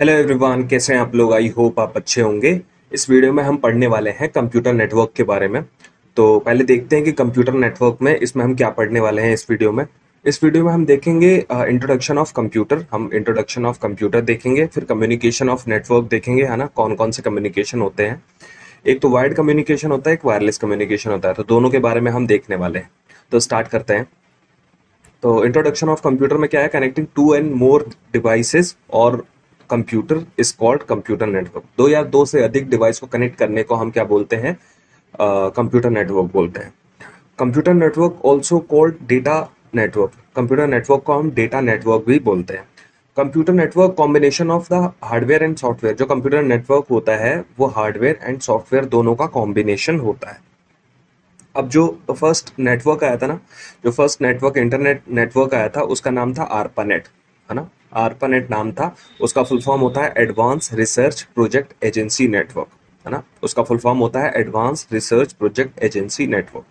Hello everyone, कैसे हैं आप लोग। आई होप आप अच्छे होंगे। इस वीडियो में हम पढ़ने वाले हैं कंप्यूटर नेटवर्क के बारे में। तो पहले देखते हैं कि कंप्यूटर नेटवर्क में इसमें हम क्या पढ़ने वाले हैं। इस वीडियो में हम देखेंगे इंट्रोडक्शन ऑफ कंप्यूटर। हम इंट्रोडक्शन ऑफ कंप्यूटर देखेंगे, फिर कम्युनिकेशन ऑफ नेटवर्क देखेंगे, है ना, कौन कौन से कम्युनिकेशन होते हैं। एक तो वायर्ड कम्युनिकेशन होता है, एक वायरलेस कम्युनिकेशन होता है, तो दोनों के बारे में हम देखने वाले हैं। तो स्टार्ट करते हैं। तो इंट्रोडक्शन ऑफ कंप्यूटर में क्या है, connecting two and more devices और computer is called computer network. दो या दो से अधिक डिवाइस को कनेक्ट करने को हम क्या बोलते हैं, कंप्यूटर नेटवर्क बोलते हैं। Computer network also called data network. Computer network को हम डेटा नेटवर्क भी बोलते हैं। Computer network combination of the hardware and software. जो कंप्यूटर नेटवर्क होता है वो हार्डवेयर एंड सॉफ्टवेयर दोनों का कॉम्बिनेशन होता है। अब जो फर्स्ट नेटवर्क आया था ना, जो फर्स्ट नेटवर्क इंटरनेट नेटवर्क आया था उसका नाम था आरपानेट, है ना। आरपानेट नाम था। उसका फुल फॉर्म होता है advance research project agency network, है ना। उसका फुल फॉर्म होता है advance research project agency network.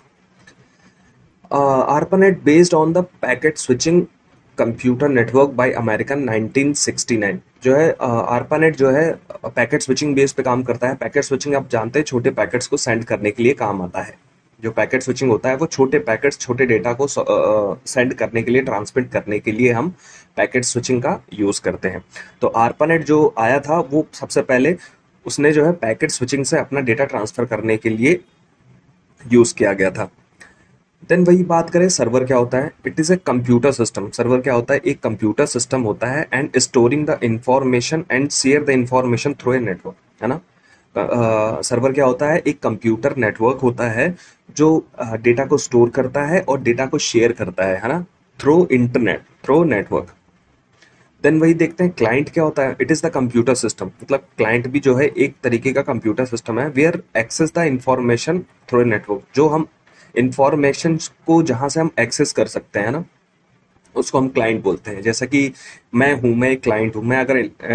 ARPANET based on the packet switching computer network by American 1969। जो है ARPANET जो है पैकेट स्विचिंग बेस पे काम करता है। पैकेट स्विचिंग आप जानते हैं, छोटे पैकेट्स को सेंड करने के लिए काम आता है। जो पैकेट स्विचिंग होता है वो छोटे पैकेट्स, छोटे डेटा को सेंड करने के लिए, ट्रांसमिट करने के लिए हम पैकेट स्विचिंग का यूज करते हैं। तो ARPANET जो आया था वो सबसे पहले उसने जो है पैकेट स्विचिंग से अपना डेटा ट्रांसफर करने के लिए यूज किया गया था। देन वही बात करें, सर्वर क्या होता है। It is a computer system. Server क्या होता है, एक कंप्यूटर सिस्टम होता है and storing the information and share the information through a network, है ना। सर्वर क्या होता है, एक कंप्यूटर नेटवर्क होता है जो डेटा को स्टोर करता है और डेटा को शेयर करता है ना, through internet, through network. Then वही देखते हैं क्लाइंट क्या होता है। It is the computer system, मतलब क्लाइंट भी जो है एक तरीके का कंप्यूटर सिस्टम है where access the information through network. जो हम इंफॉर्मेशन को जहां से हम एक्सेस कर सकते हैं ना, उसको हम क्लाइंट बोलते हैं। जैसा कि मैं एक क्लाइंट हूँ। मैं अगर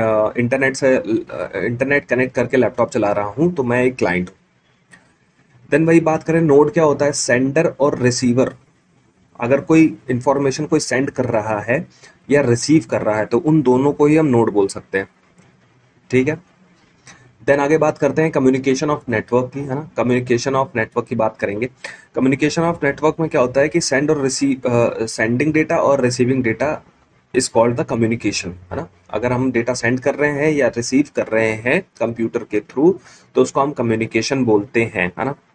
इंटरनेट कनेक्ट करके लैपटॉप चला रहा हूँ तो मैं एक क्लाइंट हूँ। देन वही बात करें, नोड क्या होता है, सेंडर और रिसीवर। अगर कोई इंफॉर्मेशन कोई सेंड कर रहा है या रिसीव कर रहा है तो उन दोनों को ही हम नोड बोल सकते हैं, ठीक है। देन आगे बात करते हैं कम्युनिकेशन ऑफ नेटवर्क की, है ना। कम्युनिकेशन ऑफ नेटवर्क की बात करेंगे। कम्युनिकेशन ऑफ नेटवर्क में क्या होता है कि सेंड और रिसीव, सेंडिंग डेटा और receiving data is called the communication, है ना। अगर हम डेटा सेंड कर रहे हैं या रिसीव कर रहे हैं कंप्यूटर के थ्रू तो उसको हम कम्युनिकेशन बोलते हैं, है ना।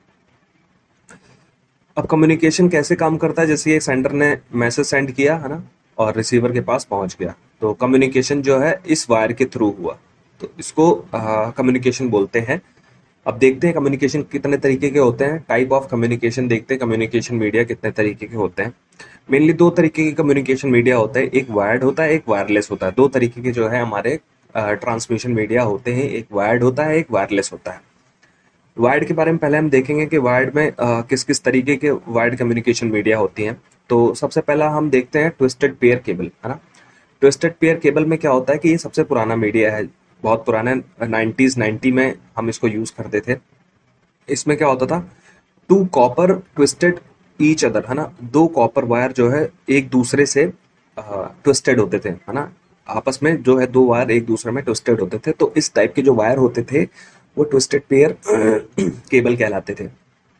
अब कम्युनिकेशन कैसे काम करता है, जैसे ये सेंडर ने मैसेज सेंड किया, है ना, और रिसीवर के पास पहुंच गया, तो कम्युनिकेशन जो है इस वायर के थ्रू हुआ, तो इसको कम्युनिकेशन बोलते हैं। अब देखते हैं कम्युनिकेशन कितने तरीके के होते हैं। टाइप ऑफ कम्युनिकेशन देखते हैं, कम्युनिकेशन मीडिया कितने तरीके के होते हैं। मेनली दो तरीके के कम्युनिकेशन मीडिया होता है, एक वायर्ड होता है, एक वायरलेस होता है। दो तरीके के जो है हमारे ट्रांसमिशन मीडिया होते हैं, एक वायर्ड होता है, एक वायरलेस होता है। वायर्ड के बारे में पहले हम देखेंगे कि वायर्ड में किस किस तरीके के वायर्ड कम्युनिकेशन मीडिया होती हैं। तो सबसे पहला हम देखते हैं ट्विस्टेड पेयर केबल, है ना। ट्विस्टेड पेयर केबल में क्या होता है कि ये सबसे पुराना मीडिया है, बहुत पुराना, 90s में हम इसको यूज करते थे। इसमें क्या होता था, two copper twisted each other, है ना। दो कॉपर वायर जो है एक दूसरे से ट्विस्टेड होते थे, है ना। आपस में जो है दो वायर एक दूसरे में ट्विस्टेड होते थे, तो इस टाइप के जो वायर होते थे वो ट्विस्टेड पेयर केबल कहलाते थे।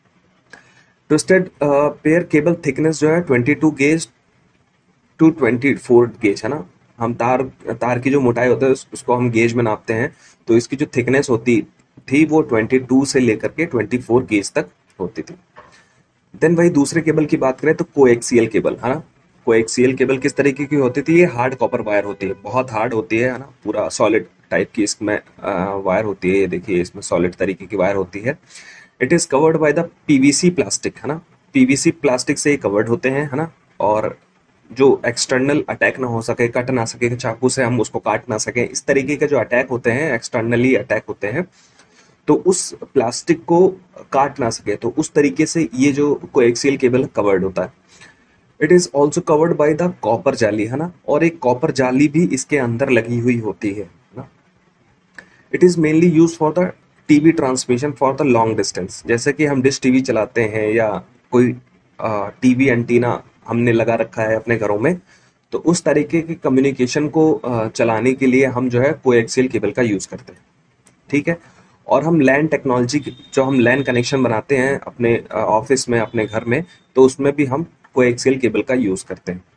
ट्विस्टेड पेयर केबल थिकनेस जो है 22 गेज टू 24 गेज, है ना। हम तार तार की जो मोटाई होता है उसको हम गेज में नापते हैं, तो इसकी जो थिकनेस होती थी वो 22 से लेकर के 24 गेज तक होती थी। देन वही दूसरे केबल की बात करें तो कोएक्सियल केबल, है ना। कोएक्सियल केबल किस तरीके की होती थी, ये हार्ड कॉपर वायर होती है, बहुत हार्ड होती है ना, पूरा सॉलिड टाइप की इसमें वायर होती है। ये देखिए इसमें सॉलिड तरीके की वायर होती है। It is covered by the PVC plastic, है ना। पीवीसी प्लास्टिक से ही कवर्ड होते हैं, है ना। और जो एक्सटर्नल अटैक ना हो सके, कट ना सके, चाकू से हम उसको काट ना सके, इस तरीके के जो अटैक होते हैं, एक्सटर्नली अटैक होते हैं, तो उस प्लास्टिक को काट ना सके, तो उस तरीके से ये जो कोएक्सियल केबल कवर्ड होता है। It is also covered by the copper जाली, है ना, और एक कॉपर जाली भी इसके अंदर लगी हुई होती है ना। It is mainly use for the TV transmission for the long distance. जैसे कि हम डिश टीवी चलाते हैं या कोई टीवी एंटीना हमने लगा रखा है अपने घरों में, तो उस तरीके के कम्युनिकेशन को चलाने के लिए हम जो है कोएक्सियल केबल का यूज करते हैं, ठीक है। और हम लैन टेक्नोलॉजी, जो हम लैन कनेक्शन बनाते हैं अपने ऑफिस में, अपने घर में, तो उसमें भी हम कोएक्सियल केबल का यूज करते हैं।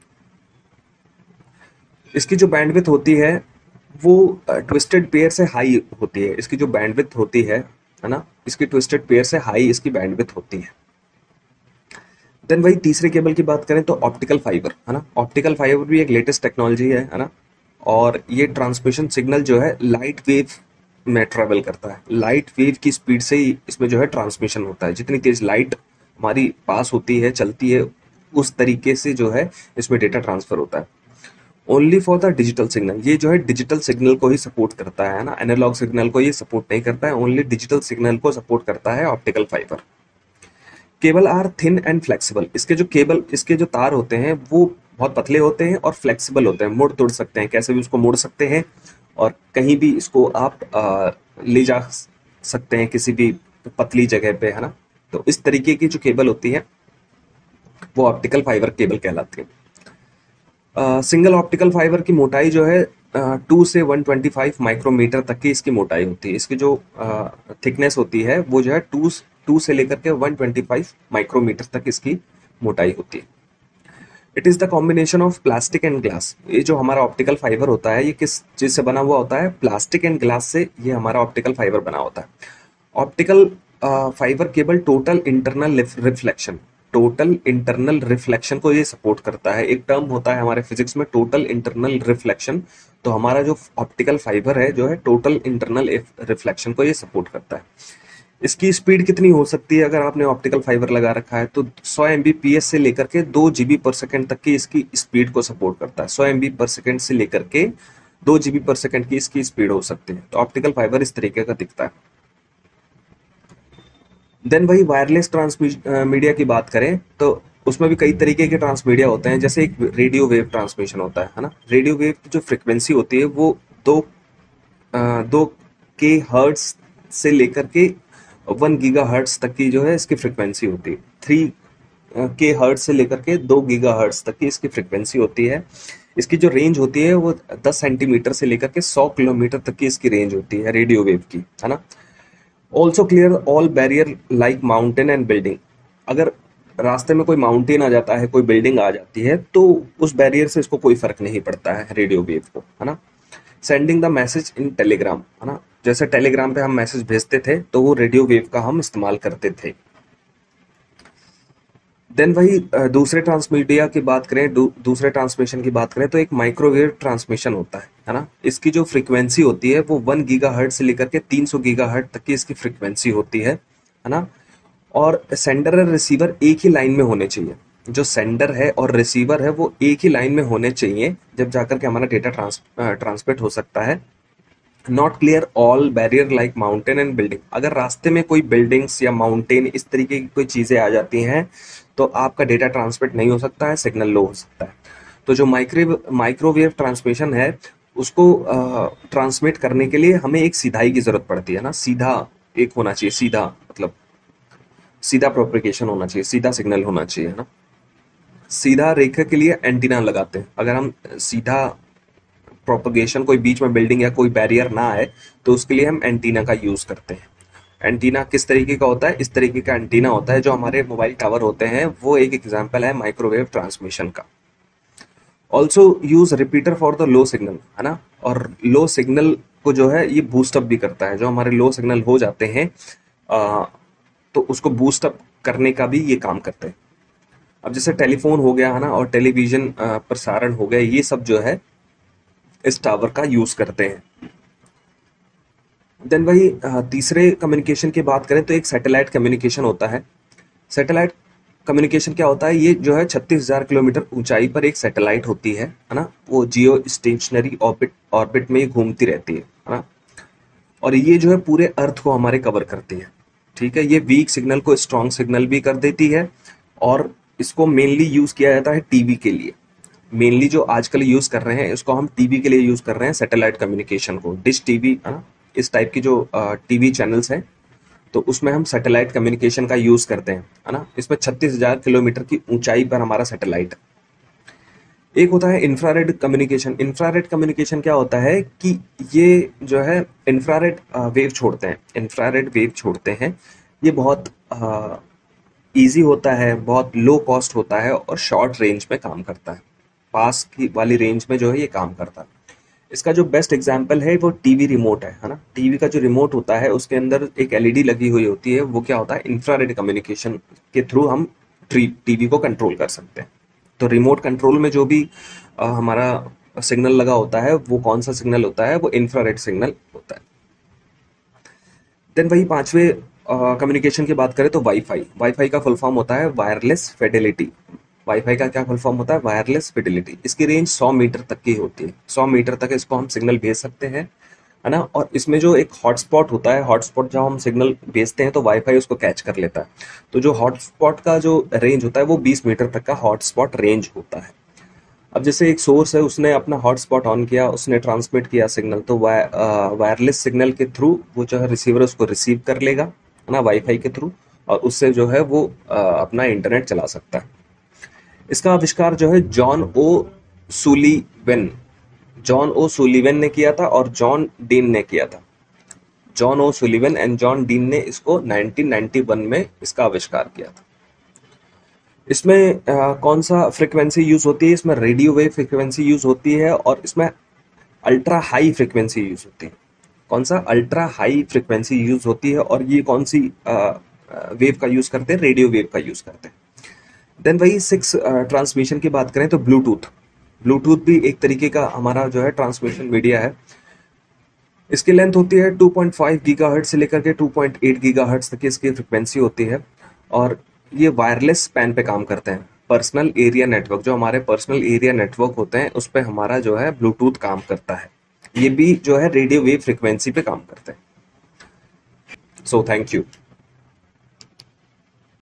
इसकी जो बैंडविड्थ होती है वो ट्विस्टेड पेयर से हाई होती है। इसकी जो बैंडविड्थ होती है ना, इसकी ट्विस्टेड पेयर से हाई इसकी बैंडविड्थ होती है। देन वही तीसरे केबल की बात करें तो ऑप्टिकल फाइबर, है ना। ऑप्टिकल फाइबर भी एक लेटेस्ट टेक्नोलॉजी है ना। और ये ट्रांसमिशन सिग्नल जो है लाइट वेव में ट्रेवल करता है। लाइट वेव की स्पीड से ही इसमें जो है ट्रांसमिशन होता है। जितनी तेज लाइट हमारी पास होती है, चलती है, उस तरीके से जो है इसमें डेटा ट्रांसफर होता है। Only for the digital signal, ये जो है डिजिटल सिग्नल को ही सपोर्ट करता है ना, एनालॉग सिग्नल को ये सपोर्ट नहीं करता है, ओनली डिजिटल सिग्नल को सपोर्ट करता है optical fibre. Cable are thin and flexible, इसके जो तार होते हैं वो बहुत पतले होते हैं और फ्लेक्सिबल होते हैं, मुड़ तुड़ सकते हैं, कैसे भी उसको मोड़ सकते हैं और कहीं भी इसको आप ले जा सकते हैं किसी भी पतली जगह पे, है ना। तो इस तरीके की जो केबल होती है वो ऑप्टिकल फाइबर केबल कहलाती है। सिंगल ऑप्टिकल फाइबर की मोटाई जो है 2 से 125 माइक्रोमीटर तक की इसकी मोटाई होती है। इसकी जो थिकनेस होती है वो जो है 2 से लेकर के 125 माइक्रोमीटर तक इसकी मोटाई होती है। It is the combination of plastic and glass. ये जो हमारा ऑप्टिकल फाइबर होता है ये किस चीज से बना हुआ होता है? प्लास्टिक एंड ग्लास से ये हमारा ऑप्टिकल फाइबर बना होता है। Optical fibre cable total internal reflection को ये सपोर्ट करता है। एक टर्म होता है हमारे फिजिक्स में टोटल इंटरनल रिफ्लेक्शन। तो हमारा जो ऑप्टिकल फाइबर है जो है टोटल इंटरनल रिफ्लेक्शन को ये सपोर्ट करता है। इसकी स्पीड कितनी हो सकती है अगर आपने ऑप्टिकल फाइबर लगा रखा है? तो 100 Mbps से लेकर के 2 GB पर सेकेंड तक की इसकी स्पीड को सपोर्ट करता है। 100 MB पर सेकेंड से लेकर के 2 GB पर सेकेंड की इसकी स्पीड हो सकती है। तो ऑप्टिकल फाइबर इस तरीके का दिखता है। देन वही वायरलेस ट्रांसमीडिया की बात करें तो उसमें भी कई तरीके के ट्रांसमीडिया होते हैं। जैसे एक रेडियो वेव ट्रांसमिशन होता है ना। रेडियो वेव की जो फ्रिक्वेंसी होती है वो 2 के हर्ट्स से लेकर के 1 GHz तक की जो है इसकी फ्रिक्वेंसी होती है। 3 के हर्ट्स से लेकर के 2 GHz तक की इसकी फ्रिक्वेंसी होती है। इसकी जो रेंज होती है वो 10 सेंटीमीटर से लेकर के 100 किलोमीटर तक की इसकी रेंज होती है रेडियो वेव की, है ना। Also clear all barrier like mountain and building. अगर रास्ते में कोई माउंटेन आ जाता है, कोई बिल्डिंग आ जाती है, तो उस बैरियर से इसको कोई फर्क नहीं पड़ता है रेडियो वेव को, है ना। Sending the message in telegram, है ना। जैसे टेलीग्राम पे हम मैसेज भेजते थे तो वो रेडियो वेव का हम इस्तेमाल करते थे। देन वही दूसरे ट्रांसमीडिया की बात करें, दूसरे ट्रांसमिशन की बात करें तो एक माइक्रोवेव ट्रांसमिशन होता है ना। इसकी जो फ्रीक्वेंसी होती है वो 1 GHz से लेकर के 300 GHz तक की इसकी फ्रीक्वेंसी होती है ना। और सेंडर और रिसीवर एक ही लाइन में होने चाहिए। जो सेंडर है और रिसीवर है वो एक ही लाइन में होने चाहिए, जब जाकर के हमारा डेटा ट्रांसमिट हो सकता है। Not clear all barrier like mountain and building. अगर रास्ते में कोई बिल्डिंग्स या माउंटेन इस तरीके की कोई चीजें आ जाती हैं तो आपका डेटा ट्रांसमिट नहीं हो सकता है, सिग्नल लो हो सकता है। तो जो माइक्रोवेव ट्रांसमिशन है उसको ट्रांसमिट करने के लिए हमें एक सीधाई की जरूरत पड़ती है ना। सीधा एक होना चाहिए, सीधा मतलब सीधा प्रोपेगेशन होना चाहिए, सीधा सिग्नल होना चाहिए, है ना। सीधा रेखा के लिए एंटीना लगाते हैं। अगर हम सीधा प्रोपगेशन, कोई बीच में बिल्डिंग या कोई बैरियर ना आए, तो उसके लिए हम एंटीना का यूज करते हैं। एंटीना किस तरीके का होता है? इस तरीके का एंटीना होता है जो हमारे मोबाइल टावर होते हैं, वो एक एग्जांपल है माइक्रोवेव ट्रांसमिशन का। Also use repeater for the low signal, है ना। और लो सिग्नल को जो है ये बूस्ट अप भी करता है। जो हमारे लो सिग्नल हो जाते हैं तो उसको बूस्ट अप करने का भी ये काम करते हैं। अब जैसे टेलीफोन हो गया, है ना, और टेलीविजन प्रसारण हो गया, ये सब जो है इस टावर का यूज करते हैं। देन वही तीसरे कम्युनिकेशन की बात करें तो एक सैटेलाइट कम्युनिकेशन होता है। सैटेलाइट कम्युनिकेशन क्या होता है? ये जो है 36,000 किलोमीटर ऊंचाई पर एक सैटेलाइट होती है ना। वो जियो स्टेशनरी ऑर्बिट में घूमती रहती है ना। और ये जो है पूरे अर्थ को हमारे कवर करती है, ठीक है। ये वीक सिग्नल को स्ट्रॉन्ग सिग्नल भी कर देती है। और इसको मेनली यूज किया जाता है टीवी के लिए। मेनली जो आजकल यूज कर रहे हैं इसको हम टीवी के लिए यूज कर रहे हैं, सैटेलाइट कम्युनिकेशन को। डिश टीवी, है ना, इस टाइप की जो टीवी चैनल्स हैं तो उसमें हम सैटेलाइट कम्युनिकेशन का यूज करते हैं, है ना। इसमें 36,000 किलोमीटर की ऊंचाई पर हमारा सैटेलाइट है। एक होता है इंफ्रारेड कम्युनिकेशन। इंफ्रारेड कम्युनिकेशन क्या होता है कि ये जो है इंफ्रारेड वेव छोड़ते हैं, इंफ्रारेड वेव छोड़ते हैं। ये बहुत इजी होता है, बहुत लो कॉस्ट होता है और शॉर्ट रेंज में काम करता है। पास की वाली रेंज में जो है ये काम करता है। इसका जो बेस्ट एग्जांपल है वो टीवी रिमोट है ना। टीवी का जो रिमोट होता है उसके अंदर एक एलईडी लगी हुई होती है, वो क्या होता है, इंफ्रारेड कम्युनिकेशन के थ्रू हम टीवी को कंट्रोल कर सकते हैं। तो रिमोट कंट्रोल में जो भी हमारा सिग्नल लगा होता है वो कौन सा सिग्नल होता है, वो इंफ्रारेड सिग्नल होता है। देन वही पांचवे कम्युनिकेशन की बात करें तो वाईफाई। वाईफाई का फुल फॉर्म होता है वायरलेस फिडेलिटी। वाईफाई का क्या फुल फॉर्म होता है, वायरलेस फिडेलिटी। इसकी रेंज 100 मीटर तक की होती है, 100 मीटर तक इसको हम सिग्नल भेज सकते हैं, है ना। और इसमें जो एक हॉटस्पॉट होता है, हॉटस्पॉट जब हम सिग्नल भेजते हैं तो वाईफाई उसको कैच कर लेता है। तो जो हॉटस्पॉट का जो रेंज होता है वो 20 मीटर तक का हॉटस्पॉट रेंज होता है। अब जैसे एक सोर्स है, उसने अपना हॉटस्पॉट ऑन किया, उसने ट्रांसमिट किया सिग्नल, तो वायरलेस सिग्नल के थ्रू वो जो है रिसीवर उसको रिसीव कर लेगा, है ना, वाईफाई के थ्रू, और उससे जो है वो अपना इंटरनेट चला सकता है। इसका आविष्कार जो है जॉन ओ सुलीवेन, जॉन ओ सुलीवेन ने किया था और जॉन डीन ने किया था। John O Sullivan and John Dean ने इसको 1991 में इसका आविष्कार किया था। इसमें कौन सा फ्रीक्वेंसी यूज होती है, इसमें रेडियो वेव फ्रीक्वेंसी यूज होती है और इसमें अल्ट्रा हाई फ्रीक्वेंसी यूज होती है। कौन सा, अल्ट्रा हाई फ्रीक्वेंसी यूज होती है। और ये कौन सी वेव का यूज करते हैं, रेडियो वेव का यूज करते हैं। देन वही सिक्स ट्रांसमिशन की बात करें तो ब्लूटूथ। ब्लूटूथ भी एक तरीके का हमारा जो है ट्रांसमिशन मीडिया है। इसकी लेंथ होती है 2.5 गीगाहर्ट्ज से लेकर के 2.8 गीगाहर्ट्ज तक की इसकी फ्रिक्वेंसी होती है। और ये वायरलेस स्पैन पे काम करते हैं। पर्सनल एरिया नेटवर्क, जो हमारे पर्सनल एरिया नेटवर्क होते हैं उस पे हमारा जो है ब्लूटूथ काम करता है। ये भी जो है रेडियो वेव फ्रिक्वेंसी पे काम करते हैं। So thank you.